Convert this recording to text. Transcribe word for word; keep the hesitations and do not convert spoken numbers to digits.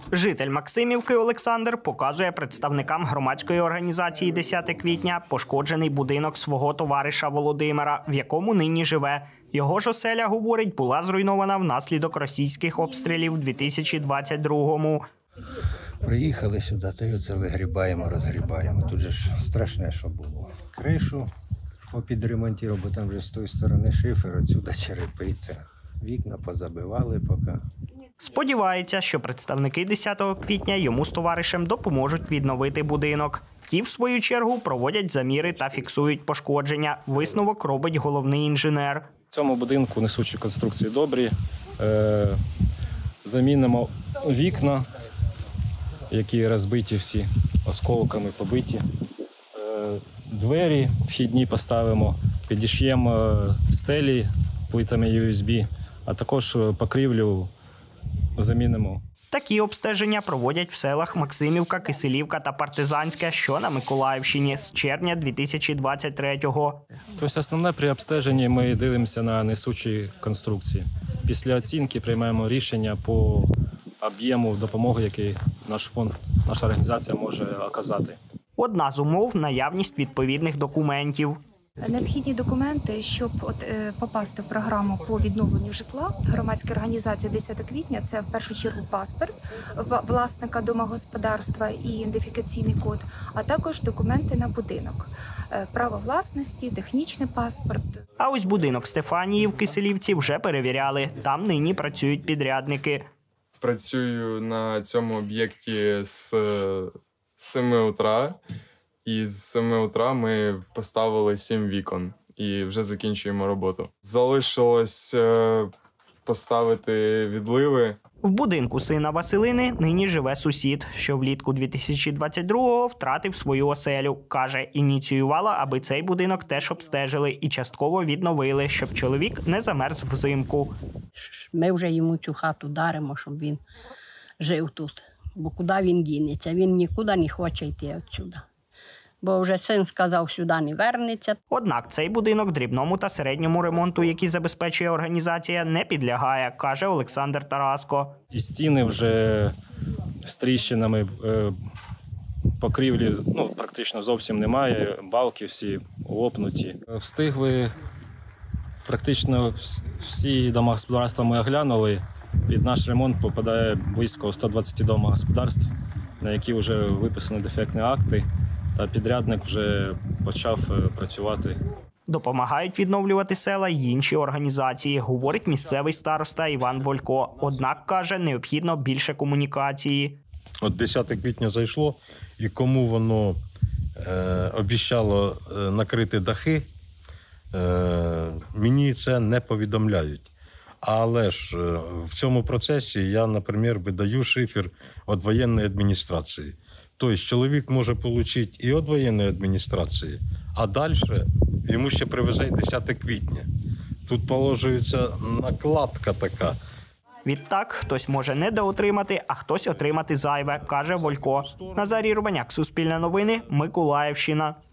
Житель Максимівки Олександр показує представникам громадської організації «десяте квітня» пошкоджений будинок свого товариша Володимира, в якому нині живе. Його ж оселя, говорить, була зруйнована внаслідок російських обстрілів у дві тисячі двадцять другому. Приїхали сюди, та й оце вигрібаємо, розгрібаємо. Тут же ж страшне, що було. Кришу попідремонтував, бо там вже з тої сторони шифер, отсюди черепиця. Вікна позабивали поки. Сподівається, що представники десятого квітня йому з товаришем допоможуть відновити будинок. Ті, в свою чергу, проводять заміри та фіксують пошкодження. Висновок робить головний інженер. В цьому будинку несучі конструкції добрі. Е, замінимо вікна, які розбиті всі, осколками побиті. Е, двері вхідні поставимо, підіш'ємо стелі плитами ю ес бі, а також покрівлю замінимо. Такі обстеження проводять в селах Максимівка, Киселівка та Партизанське, що на Миколаївщині, з червня дві тисячі двадцять третього. Тобто основне при обстеженні ми дивимося на несучі конструкції. Після оцінки приймаємо рішення по об'єму допомоги, який наш фонд, наша організація може оказати. Одна з умов – наявність відповідних документів. Необхідні документи, щоб от, е, попасти в програму по відновленню житла. Громадська організація «десяте квітня» – це в першу чергу паспорт власника домогосподарства і ідентифікаційний код, а також документи на будинок, е, право власності, технічний паспорт. А ось будинок Стефанії в Киселівці вже перевіряли. Там нині працюють підрядники. Працюю на цьому об'єкті з семи утра. І з семи утра ми поставили сім вікон і вже закінчуємо роботу. Залишилось поставити відливи. В будинку сина Василини нині живе сусід, що влітку дві тисячі двадцять другого втратив свою оселю. Каже, ініціювала, аби цей будинок теж обстежили і частково відновили, щоб чоловік не замерз взимку. Ми вже йому цю хату даримо, щоб він жив тут. Бо куди він дінеться? Він нікуди не хоче йти відсюди. Бо вже син сказав, сюди не вернеться. Однак цей будинок дрібному та середньому ремонту, який забезпечує організація, не підлягає, каже Олександр Тараско. І стіни вже з тріщинами, покрівлі ну, практично зовсім немає, балки всі лопнуті. Встигли практично всі домогосподарства ми оглянули. Під наш ремонт попадає близько сто двадцять домогосподарств, на які вже виписані дефектні акти. Та підрядник вже почав працювати. Допомагають відновлювати села й інші організації, говорить місцевий староста Іван Волько. Однак, каже, необхідно більше комунікації. От десяте квітня зайшло, і кому воно е, обіцяло е, накрити дахи, е, мені це не повідомляють. Але ж е, в цьому процесі я, наприклад, видаю шифер від воєнної адміністрації. Тобто чоловік може отримати і від воєнної адміністрації, а далі йому ще привезе десяте квітня. Тут положується накладка така. Відтак, хтось може недоотримати, а хтось отримати зайве, каже Волько. Назарій Рубаняк, Суспільне новини, Миколаївщина.